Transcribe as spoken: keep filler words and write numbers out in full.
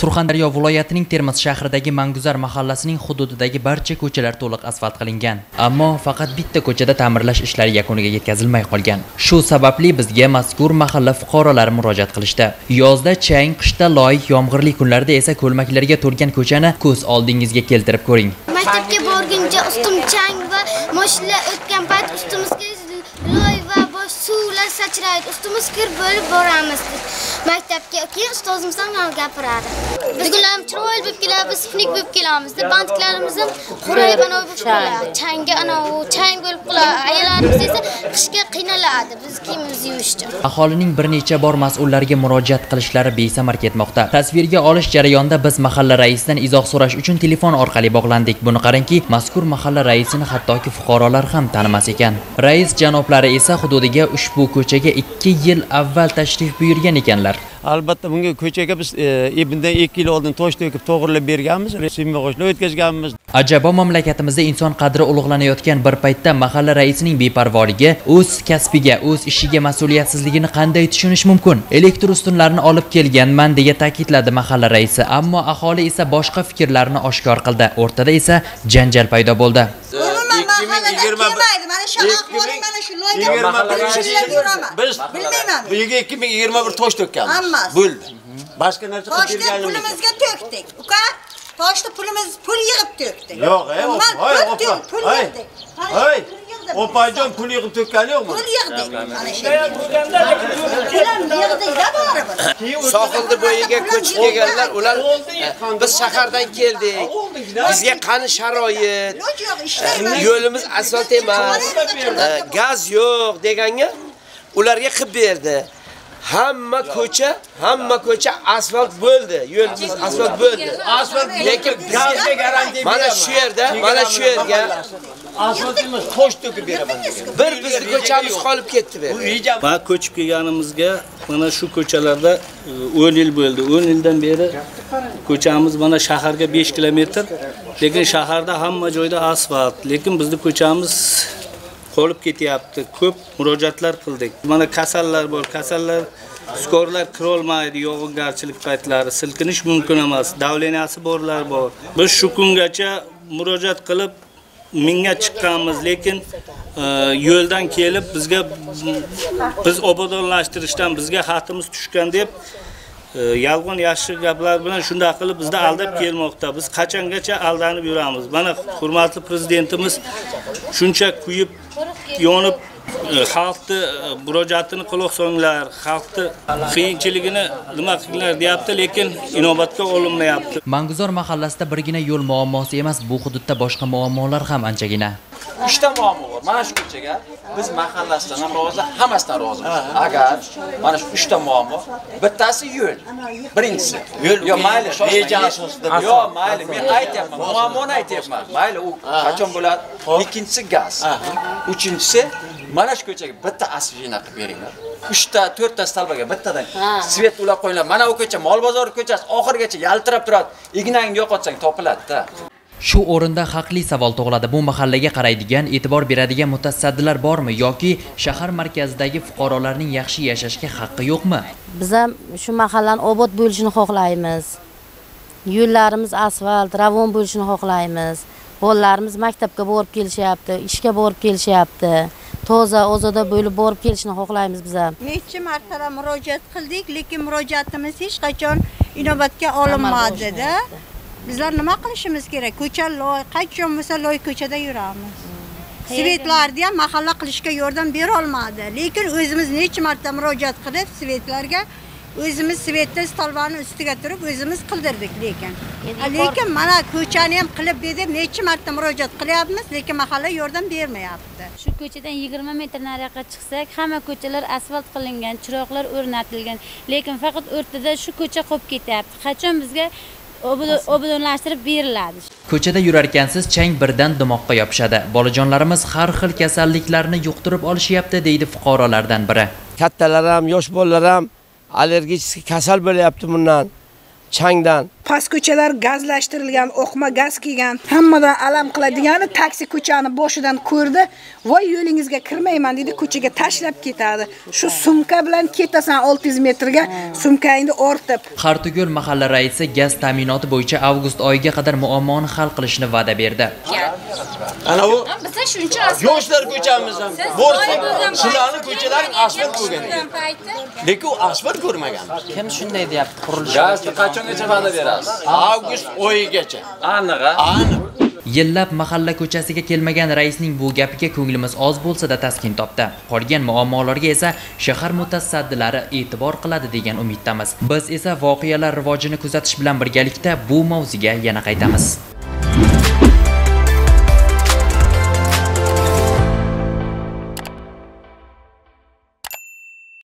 Surxondaryo viloyatining Termiz shahridagi Manguzar mahallasining hududidagi barcha ko'chalar to'liq asfalt qilingan. Ammo faqat bitta ko'chada ta'mirlash ishlari yakuniga yetkazilmay qolgan. Shu sababli bizga mazkur mahalla fuqarolari murojaat qilishdi. Yozda chang, qishda loy, yomg'irli kunlarda esa ko'lmaklarga to'lgan ko'chani ko'z oldingizga keltirib ko'ring. Maktabga borguncha ustim chang va mashinalar o'tgan payt ustimizga loy va bosh suvlar sachraydi. Ustimiz kir bo'lib boramiz. Maktabga keyin ustozimiz ham gapiradi. Bizlar chiroyli bo'lib kelamiz, biz sinflik bo'lib kelamiz. Bandiklarimiz ham qurayib ana bo'lib qoladi. Changga ana u chang bo'lib qoladi. Ayollarimiz esa qishga qiynaladi. Biz kiyimimizni yuvishda. Aholining bir necha bor mas'ullarga murojaat qilishlari besamar ketmoqda. Tasvirga olish jarayonida biz mahalla raisidan izoh so'rash uchun telefon orqali bog'landik. Buni qarangki, mazkur mahalla raisini hattoki fuqarolar ham tanimas ekan. Rais janoblari esa hududiga ushbu ko'chaga ikki yil avval tashrif buyurgan ekanlar. Albatta bunga ko'chaga biz e, bundan ikki yil oldin tosh to'kib to'g'rilab berganmiz, simyog'ochlar o'tkazganmiz. Ajabo, mamlakatimizda inson qadri ulug'lanayotgan bir paytda mahalla raisining beparvoligi, o'z kasbiga, o'z ishiga mas'uliyatsizligini qanday tushunish mumkin? Elektr ustunlarni olib kelganman deya ta'kidladi mahalla raisi, ammo aholi esa boshqa fikrlarni oshkor qildi. O'rtada esa janjal paydo bo'ldi. Biz ikki ming yigirma bir tosh to'kkanmiz. Bo'ldi. Boshqa narsa qilib berganimiz. Pulimizga to'kdik. Uka, toshni pulimiz pul yig'ib to'kdik. Yo'q, ey, voy, opa. Voy. Voy. Opajon pul yig'ib to'kkani yo'qmi? Pul yig'dik. Mana shu yerda yig'dik-da baribir. Sohilda bo'yiga ko'chib kelganlar, ular biz shahardan keldik. Bizga qani sharoit, yo'limiz asfalt emas, gaz yo'q deganga ularga qilib berdi. Hamma ko'cha, hamma ko'cha asfalt bo'ldi. Yo'limiz asfalt bo'ldi. Asfalt lekin gazga garantiya mana shu yerda, mana shu yerga asfalt emas, tosh to'kib beraman degan. Bir bizni ko'chamiz qolib ketdi bu. Va ko'chib kelganimizga mana shu ko'chalarda o'n yil bo'ldi. o'n yildan beri ko'chamiz mana shaharga besh kilometr, lekin shaharda hamma joyda asfalt, lekin bizning ko'chamiz qolib ketyapti. Ko'p murojaatlar qildik. Mana kasallar bor, kasallar skorlar kira olmaydi, yog'ingarchilik paytlari, silkinish mumkin emas. Davleniyasi borlar bor. Biz shu kungacha murojaat qilib mingga chiqqanmiz, lekin e, yo'ldan kelib bizga biz obodonlashtirishdan bizga xatimiz tushgan deb e, yolg'on yaxshi gaplar bilan shunday qilib bizda aldab kelmoqda. Biz qachongacha aldanib yuramiz? Mana hurmatli prezidentimiz shuncha kuyib, yonib xalqni murojaatini quloq solinglar, xalqni qiyinchiligini nima qilinglar deyapti, lekin inobatga olinmayapti. Manguzor mahallasida birgina yo'l muammosi emas, bu hududda boshqa muammolar ham anchagina. Uchta muammo bor. Mana shu ko'chaga biz mahallasidan ham rozi, hammasidan rozimiz. Agar mana shu uchta muammo, bittasi yo'l. Birinchisi, yo'l. Yo, mayli, reja asosida. Yo, mayli, men aytyapman, muammoni aytyapman. Mayli, u qachon bo'ladi? Ikkinchisi gaz. Uchinchisi mana shu ko'chaga bitta asfaltni qilib beringlar. uchta, to'rtta stalbaga bittadan svet ulab qo'yinglar. Mana u ko'cha Mol bozor ko'chasi oxirgacha yaltirab turadi. Ignangni yo'qotsang topiladi-da. Shu o'rinda haqli savol tug'iladi. Bu mahallaga qaraydigan, e'tibor beradigan mutasaddilar bormi yoki shahar markazidagi fuqarolarning yaxshi yashashga haqqi yo'qmi? Biz ham shu mahallani obod bo'lishini xohlaymiz. Yo'llarimiz asfalt, ravon bo'lishini xohlaymiz. Bolalarimiz maktabga borib kelishyapti, ishga borib kelishyapti. Toza, ozoda bo'lib borib kelishni xohlaymiz biz ham. Necha marta murojaat qildik, lekin murojaatimiz hech qachon inobatga olinmadi-da. Bizlar nima qilishimiz kerak? Ko'cha loy, qachon bo'lsa loy ko'chada yuramiz. Svetlarga ham mahalla qilishga yordam bera olmadi. Lekin o'zimiz necha marta murojaat qilib svetlarga o'zimiz svetda stolbani ustiga turib o'zimiz qildirdik lekin. Lekin mana ko'chani ham qilib deb necha marta murojaat qilyapmiz, lekin mahalla yordam bermayapti. Shu ko'chadan yigirma metr nariyoqqa chiqsak, hamma ko'chalar asfalt qilingan, chiroqlar o'rnatilgan, lekin faqat o'rtada shu ko'cha qolib ketyapti. Qachon bizga obodonlashtirib beriladi? Ko'chada yurarkansiz chang birdan dimoqqa yopishadi. Bolajonlarimiz har xil kasalliklarni yuqtirib olishyapti, deydi fuqarolardan biri. Kattalar ham, yosh bolalar ham allergik kasal bo'lyapti bundan, changdan. Past ko'chalar gazlashtirilgan, o'qma gaz kelgan. Hammadan alam qiladigani taksi ko'chani boshidan ko'rdi. Voy yo'lingizga kirmayman dedi, ko'chaga tashlab ketadi. Shu sumka bilan ketasan olti yuz metrga, sumkangni ortib. Hartugul mahalla raisi gaz ta'minoti bo'yicha avgust oyiga qadar muammoni hal qilishni va'da berdi. Ana u Biza shuncha yoshlar ko'chamiz ham. Bo'lsa, sizlarning ko'chalaring asfalt bo'lgan ekan. Lekin u asfalt ko'rmagan. Kim shunday deyapti? Qurilish Gazni qachongacha va'da berasiz? Avgust oyigacha. Aniq, aniq. Yillab mahalla ko'chasiga kelmagan raisning bu gapiga ko'nglimiz oz bo'lsa-da taskin topdi. Qolgan muammolarga esa shahar mutasaddilari e'tibor qiladi degan umiddamiz. Biz esa voqealar rivojini kuzatish bilan birgalikda bu mavzuga yana qaytamiz.